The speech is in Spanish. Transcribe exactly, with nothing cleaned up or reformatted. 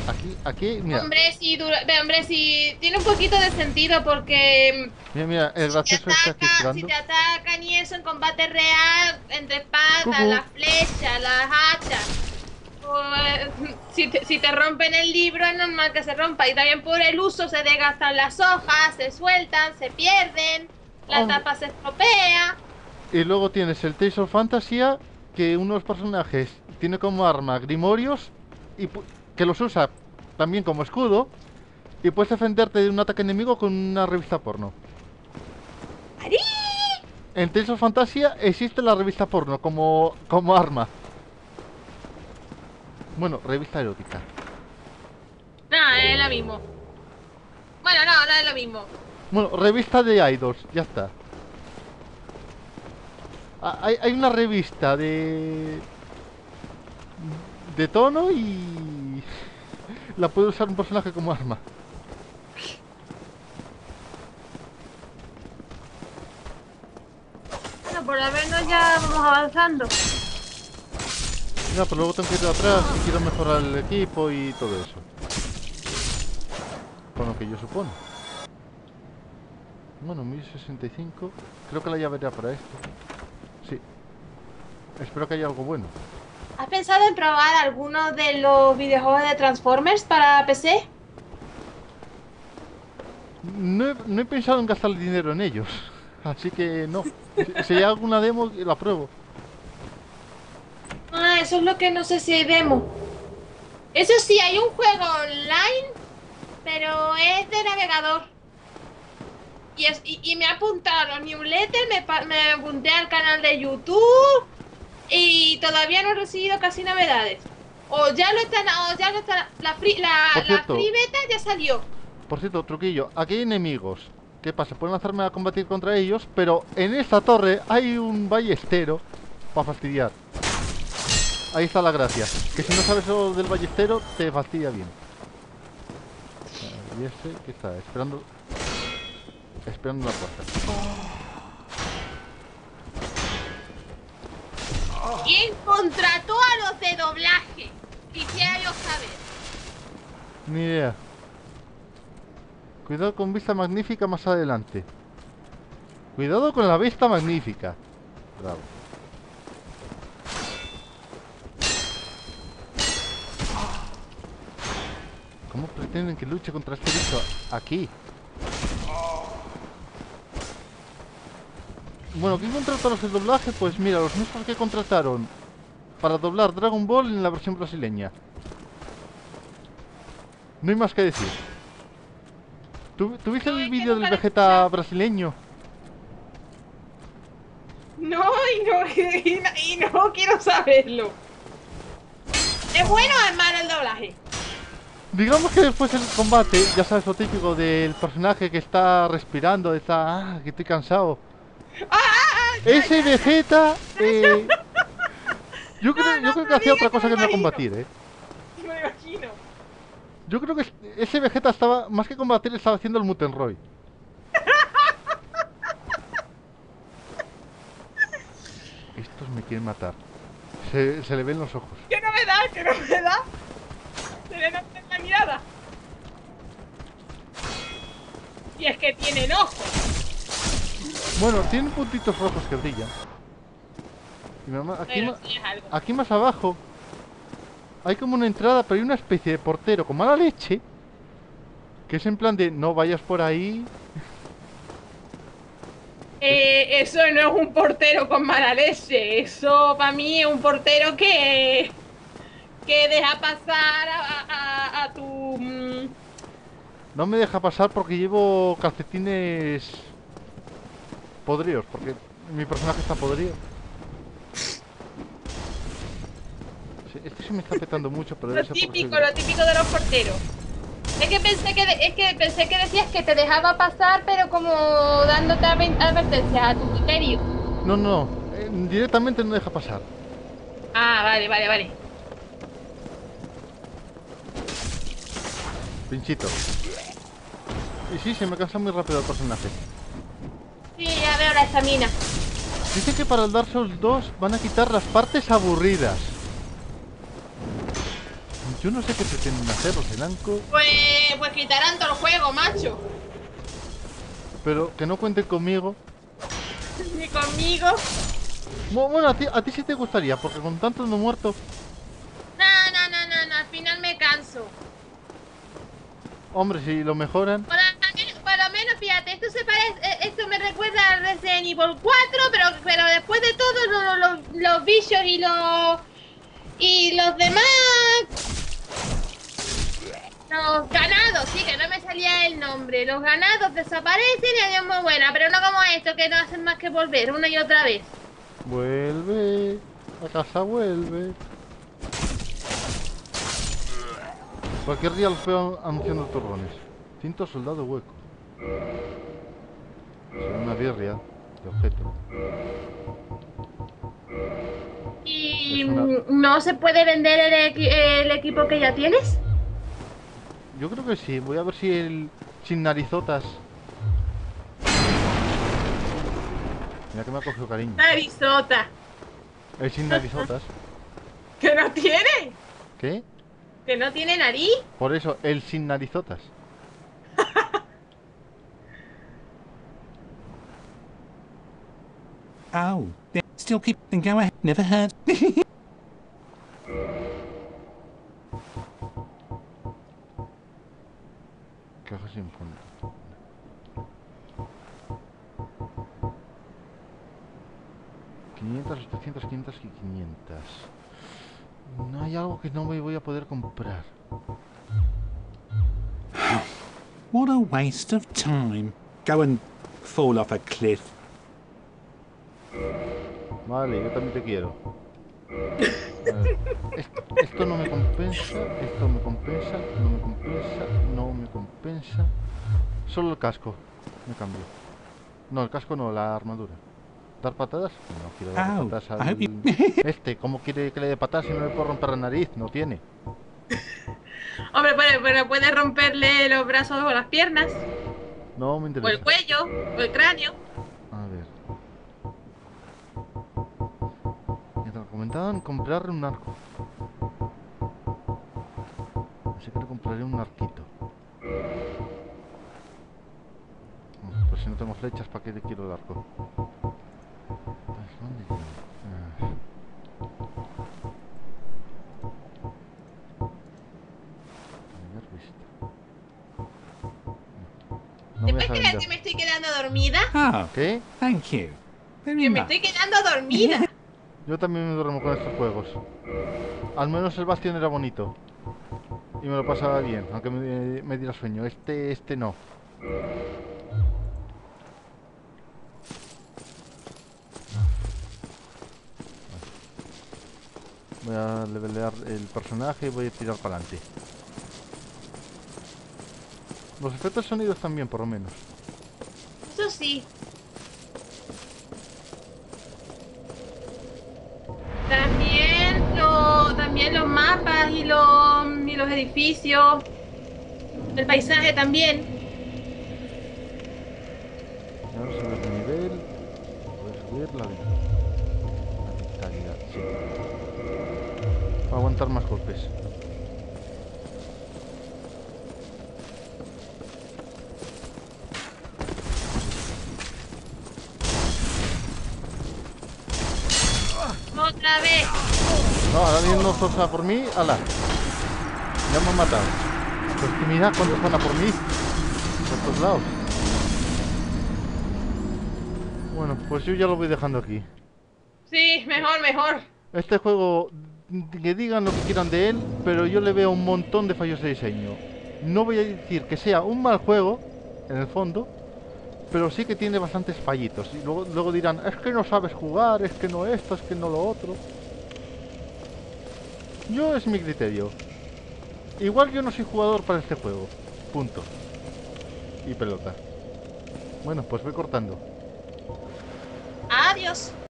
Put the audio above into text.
Aquí, aquí, mira. Hombre, sí, dura- de- hombre, sí, tiene un poquito de sentido porque Mira, mira, el si te gracioso está aquí ataca, si esperando. te atacan y eso en combate real, entre espadas, Cucú. las flechas, las hachas, pues, si te, si te rompen el libro es normal que se rompa. Y también por el uso se desgastan las hojas, se sueltan, se pierden, la Hombre. tapa se estropea. Y luego tienes el Tales of Fantasia, que uno de los personajes tiene como arma grimorios y pu- que los usa también como escudo y puedes defenderte de un ataque enemigo con una revista porno. ¡Ari! En Tales of Fantasia existe la revista porno como, como arma. Bueno, revista erótica. No, es lo mismo. Bueno, no, no es lo mismo. Bueno, revista de idols, ya está. Ah, Hay, hay una revista de... de tono y... la puede usar un personaje como arma. Bueno, por lo menos ya vamos avanzando. Ya, pero luego tengo que ir atrás y quiero mejorar el equipo y todo eso. Con lo que yo supongo. Bueno, mil sesenta y cinco. Creo que la llave era para esto. Sí. Espero que haya algo bueno. ¿Has pensado en probar alguno de los videojuegos de Transformers para P C? No he, no he pensado en gastar el dinero en ellos. Así que no. Si, si hay alguna demo, la pruebo. Ah, eso es lo que no sé si hay demo. Eso sí, hay un juego online, pero es de navegador. Y, es, y, y me he apuntado a los newsletters, me, pa- me apunté al canal de YouTube y todavía no he recibido casi novedades. O ya lo están, o ya lo están, la free, la, Por la cierto, free beta ya salió. por cierto, truquillo. Aquí hay enemigos. ¿Qué pasa? Pueden lanzarme a combatir contra ellos, pero en esta torre hay un ballestero para fastidiar. Ahí está la gracia. Que si no sabes lo del ballestero, te fastidia bien. Ah, ¿y ese qué está? Esperando. Esperando la puerta. ¿Quién contrató a los de doblaje? Quisiera yo saber. Ni idea. Cuidado con vista magnífica más adelante. Cuidado con la vista magnífica. Bravo. ¿Cómo pretenden que luche contra este bicho aquí? Bueno, ¿quién contrató a los de doblaje? Pues mira, los mismos que contrataron para doblar Dragon Ball en la versión brasileña. No hay más que decir. ¿Tú, ¿Tuviste No, el es que vídeo del nunca lo he Vegeta escuchado. brasileño? No, y no, y no, y no quiero saberlo. ¿Es bueno o es malo el doblaje? Digamos que después del combate, ya sabes lo típico del personaje que está respirando, está... Ah, que estoy cansado. ¡Ah, ah, ah! Ya, Ese ya, ya, Vegeta, ya, eh, ya. yo No, creo, yo no creo me que lo hacía digas otra que me cosa que no imagino. combatir, eh. Me lo imagino. Yo creo que es- ese Vegeta estaba, más que combatir, estaba haciendo el Mutenroy. Estos me quieren matar. Se, se le ven los ojos. ¡Qué novedad, qué novedad! Se le nota en la mirada. Y es que tienen ojos. Bueno, tienen puntitos rojos que brillan. Y mamá, aquí, Pero ma- sí es algo. aquí más abajo hay como una entrada, pero hay una especie de portero con mala leche. Que es en plan de no vayas por ahí. Eh, eso no es un portero con mala leche. Eso para mí es un portero que, que deja pasar a, a- a tu... mm, No me deja pasar porque llevo calcetines podridos. Porque mi personaje está podrido. Sí, este sí me está petando mucho, pero lo debe ser porque soy... típico, gra- lo típico de los porteros. Es que pensé que, de- es que pensé que decías que te dejaba pasar, pero como dándote adven- advertencias a tu criterio. No, no, eh, directamente no deja pasar. Ah, vale, vale, vale. Pinchito. Y sí, se me cansa muy rápido el personaje. Sí, ya veo la estamina. Dice que para el Dark Souls dos van a quitar las partes aburridas. Yo no sé qué pretenden hacer los enancos, Pues, pues quitarán todo el juego, macho. pero que no cuenten conmigo. Ni conmigo. Bu- Bueno, a ti, a ti sí te gustaría, porque con tantos no muertos. No, no, no, no, no, al final me canso. Hombre, si lo mejoran. Por lo menos, por lo menos, fíjate, esto se parece, eh, esto me recuerda a Resident Evil cuatro, pero, pero después de todo, lo- lo- los, los bichos y los y los demás, los ganados, sí, que no me salía el nombre, los ganados desaparecen y adiós muy buena, pero no como esto, que no hacen más que volver una y otra vez. Vuelve. A casa vuelve. Cualquier día los veo anunciando turrones. Cinto soldado hueco. Será una birria de objeto. ¿Y Es una- mm, no se puede vender el, equi- el equipo que ya tienes? Yo creo que sí. Voy a ver si el sin narizotas. Mira que me ha cogido cariño. Narizota. El sin narizotas. ¿Que no tiene? ¿Qué? ¿Que no tiene nariz? Por eso, el sin narizotas. Oh, they still keep and go ahead. Never hurt. Caja sin fondo. quinientas, ochocientas, quinientas y quinientas. No hay algo que no me voy a poder comprar. What a waste of time. Go and fall off a cliff. Vale, yo también te quiero. A ver, Esto, esto no me compensa, esto me compensa, no me compensa, no me compensa. Solo el casco me cambio. No, el casco no, la armadura. ¿Dar patadas? No quiero dar Au, patadas I al... hope you- Este, ¿cómo quiere que le dé patadas si no le puedo romper la nariz? No tiene. Hombre, pero, pero puede romperle los brazos o las piernas, No me o el interesa. cuello, o el cráneo. A ver. Me recomendaban comprar un arco. Así que le compraré un arquito. Mm, Pues si no tengo flechas, ¿para qué le quiero el arco? Pues, ¿dónde tiene? Ah. Cambiar vista. No ¿Te me puedes deja creer que vender. me estoy quedando dormida? Oh, ¿Qué? thank you. Very Que me much. estoy quedando dormida. Yo también me duermo con estos juegos. Al menos el Bastion era bonito. Y me lo pasaba bien, aunque me, me diera sueño. Este, este no. Voy a levelear el personaje y voy a tirar para adelante. Los efectos sonidos también, por lo menos. Eso sí. También, lo, también los mapas y los, y los edificios. El paisaje también. Y ahora subir de nivel. Voy a subir la, vi- la vitalidad, sí. Para aguantar más golpes. Otra vez. No, ahora viene uno Zosa por mí, ala. Ya me han matado. Pues que mira cuántos van a por mí. Por todos lados. Bueno, pues yo ya lo voy dejando aquí. Sí, mejor, mejor. Este juego, que digan lo que quieran de él, pero yo le veo un montón de fallos de diseño. No voy a decir que sea un mal juego, en el fondo, pero sí que tiene bastantes fallitos. Y luego, luego dirán, es que no sabes jugar, es que no esto, es que no lo otro. Yo es mi criterio. Igual yo no soy jugador para este juego. Punto. Y pelota. Bueno, pues voy cortando. Adiós.